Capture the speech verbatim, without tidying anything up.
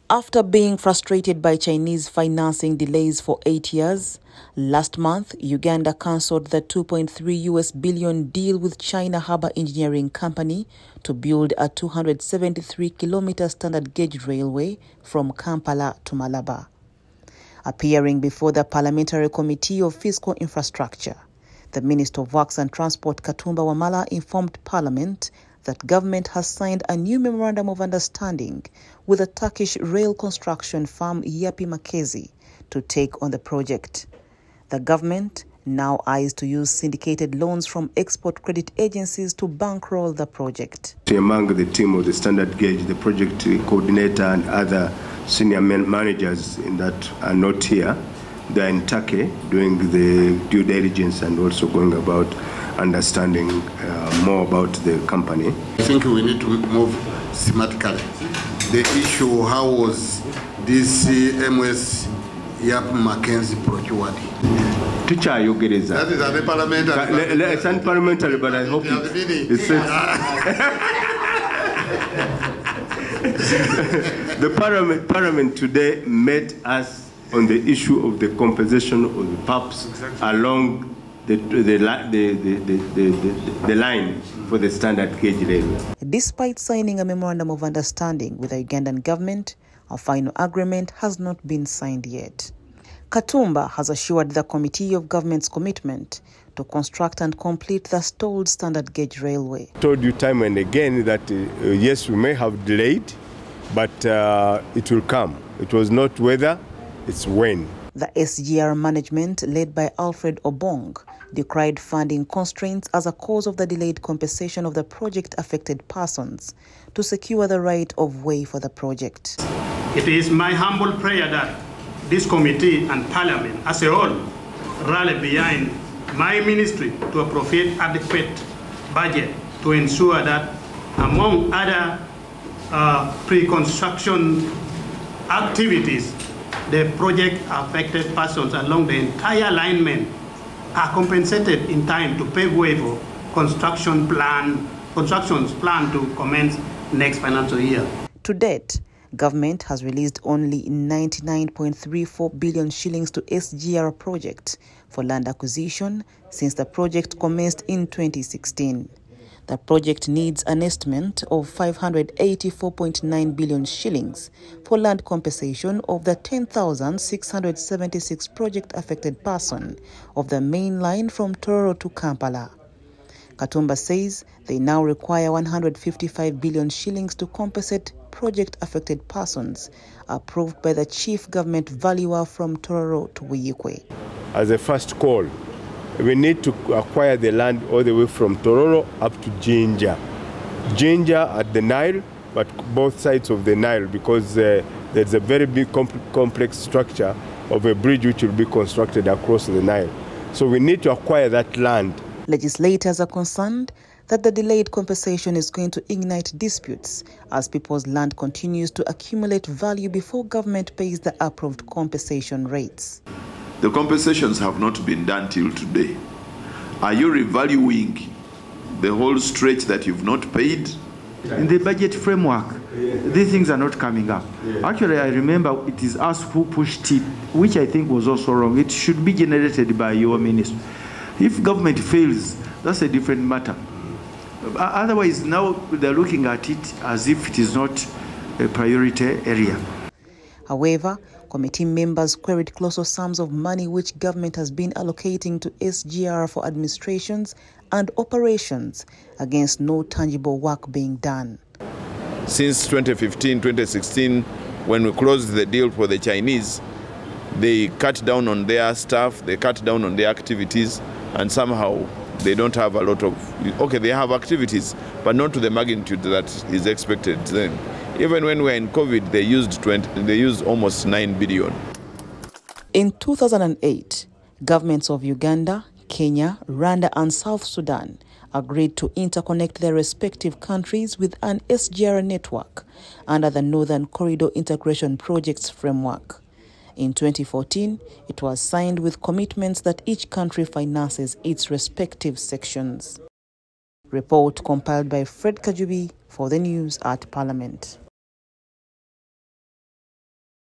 After being frustrated by Chinese financing delays for eight years, last month, Uganda cancelled the two point three U S billion deal with China Harbour Engineering Company to build a two hundred seventy-three kilometer standard gauge railway from Kampala to Malaba. Appearing before the Parliamentary Committee of Fiscal Infrastructure, the Minister of Works and Transport Katumba Wamala informed Parliament that government has signed a new memorandum of understanding with a Turkish rail construction firm Yapı Merkezi to take on the project. The government now eyes to use syndicated loans from export credit agencies to bankroll the project. Among the team of the standard gauge, the project coordinator and other senior managers in that are not here. They are in Turkey doing the due diligence and also going about understanding uh, more about the company. I think we need to move systematically. The issue, how was this M S Yapı Merkezi procured? Teacher, Yogereza. That is a parliamentary. It's unparliamentary, but I hope it, it says. The parliament, parliament today met us on the issue of the compensation of the P A Ps exactly. along the, the, the, the, the, the, the line for the standard gauge railway. Despite signing a memorandum of understanding with the Ugandan government, a final agreement has not been signed yet. Katumba has assured the Committee of Government's commitment to construct and complete the stalled standard gauge railway. I told you time and again that uh, yes, we may have delayed, but uh, it will come. It was not whether, it's when. The S G R management, led by Alfred Obong, decried funding constraints as a cause of the delayed compensation of the project-affected persons to secure the right of way for the project. It is my humble prayer that this committee and Parliament as a whole rally behind my ministry to appropriate adequate budget to ensure that, among other uh, pre-construction activities, the project-affected persons along the entire alignment are compensated in time to pave way for construction plan, constructions plan to commence next financial year. To date, government has released only ninety-nine point three four billion shillings to S G R project for land acquisition since the project commenced in twenty sixteen. The project needs an estimate of five hundred eighty-four point nine billion shillings for land compensation of the ten thousand six hundred seventy-six project-affected person of the main line from Tororo to Kampala. Katumba says they now require one hundred fifty-five billion shillings to compensate project-affected persons, approved by the chief government valuer from Tororo to Wiyikwe. As a first call, we need to acquire the land all the way from Tororo up to Jinja. Jinja at the Nile, but both sides of the Nile, because uh, there's a very big comp complex structure of a bridge which will be constructed across the Nile. So we need to acquire that land. Legislators are concerned that the delayed compensation is going to ignite disputes as people's land continues to accumulate value before government pays the approved compensation rates. The compensations have not been done till today. Are you revaluing the whole stretch that you've not paid? In the budget framework, these things are not coming up. Actually, I remember it is us who pushed it, which I think was also wrong. It should be generated by your ministry. If government fails, that's a different matter. Otherwise, now they're looking at it as if it is not a priority area. However, committee members queried colossal sums of money which government has been allocating to S G R for administrations and operations against no tangible work being done. Since twenty fifteen, twenty sixteen, when we closed the deal for the Chinese, they cut down on their staff, they cut down on their activities, and somehow they don't have a lot of, okay, they have activities, but not to the magnitude that is expected then. Even when we're in COVID, they used twenty, they used almost nine billion. In two thousand eight, governments of Uganda, Kenya, Rwanda, and South Sudan agreed to interconnect their respective countries with an S G R network under the Northern Corridor Integration Projects framework. In twenty fourteen, it was signed with commitments that each country finances its respective sections. Report compiled by Fred Kajubi for the news at Parliament.